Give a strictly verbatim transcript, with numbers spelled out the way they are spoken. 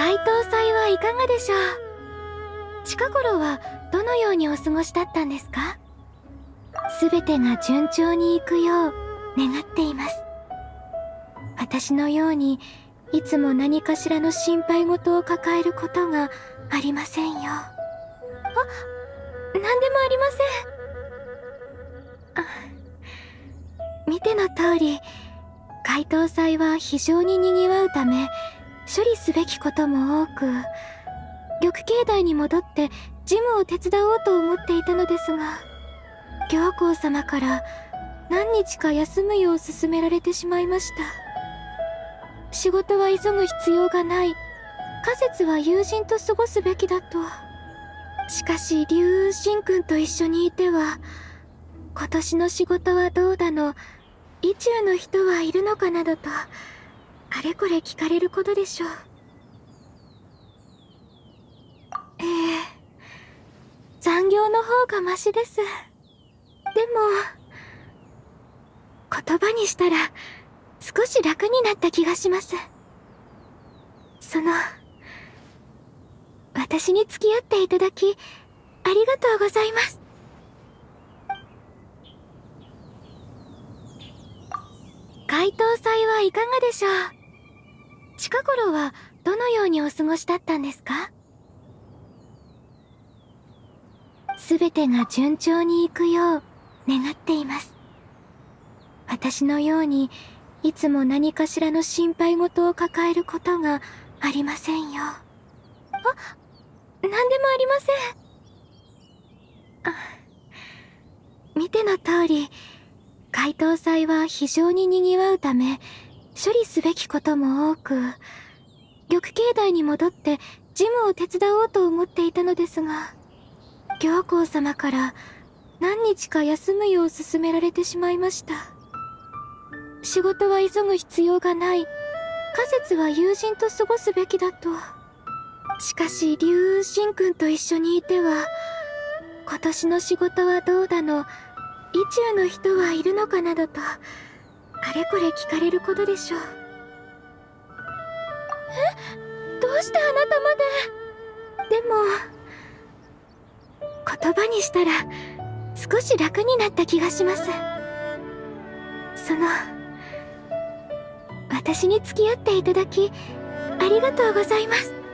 街頭祭はいかがでしょう。近頃はどのようにお過ごしだったんですか？すべてが順調にいくよう願っています。私のようにいつも何かしらの心配事を抱えることがありませんよ。あ、何でもありません。あ、見ての通り、街頭祭は非常に賑わうため、処理すべきことも多く、玉境内に戻って事務を手伝おうと思っていたのですが、行幸様から何日か休むよう勧められてしまいました。仕事は急ぐ必要がない。仮説は友人と過ごすべきだと。しかし龍雲神君と一緒にいては、今年の仕事はどうだの、意中の人はいるのかなどと、あれこれ聞かれることでしょう。ええ、残業の方がマシです。でも、言葉にしたら少し楽になった気がします。その、私に付き合っていただき、ありがとうございます。街頭祭はいかがでしょう。近頃はどのようにお過ごしだったんですか？すべてが順調にいくよう願っています。私のようにいつも何かしらの心配事を抱えることがありませんよ。あ、何でもありません。あ、見ての通り、街頭祭は非常に賑わうため、処理すべきことも多く、玉境内に戻って事務を手伝おうと思っていたのですが、行幸様から何日か休むよう勧められてしまいました。仕事は急ぐ必要がない。仮説は友人と過ごすべきだと。しかし龍雲神君と一緒にいては、今年の仕事はどうだの、意中の人はいるのかなどと、あれこれ聞かれることでしょう。え、どうしてあなたまで。でも、言葉にしたら少し楽になった気がします。その、私に付き合っていただきありがとうございます。